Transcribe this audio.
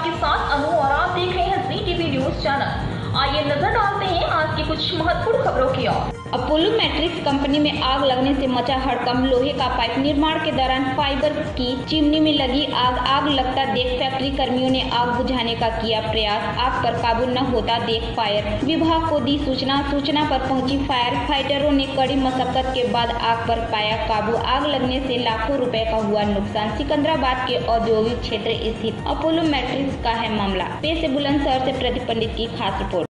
आपके साथ अनु और आप देख रहे हैं जी टीवी न्यूज चैनल। आइए नजर डालते हैं आज की कुछ महत्वपूर्ण खबरों की ओर। अपोलो मैट्रिक्स कंपनी में आग लगने से मचा हड़कंप। लोहे का पाइप निर्माण के दौरान फाइबर की चिमनी में लगी आग लगता देख फैक्ट्री कर्मियों ने आग बुझाने का किया प्रयास। आग पर काबू न होता देख फायर विभाग को दी सूचना पर पहुंची फायर फाइटरों ने कड़ी मशक्कत के बाद आग पर पाया काबू। आग लगने से लाखों रुपए का हुआ नुकसान। सिकंदराबाद के औद्योगिक क्षेत्र स्थित अपोलो मैट्रिक्स का है मामला। पेश है बुलंदशहर से प्रदीप पंडित की खास रिपोर्ट।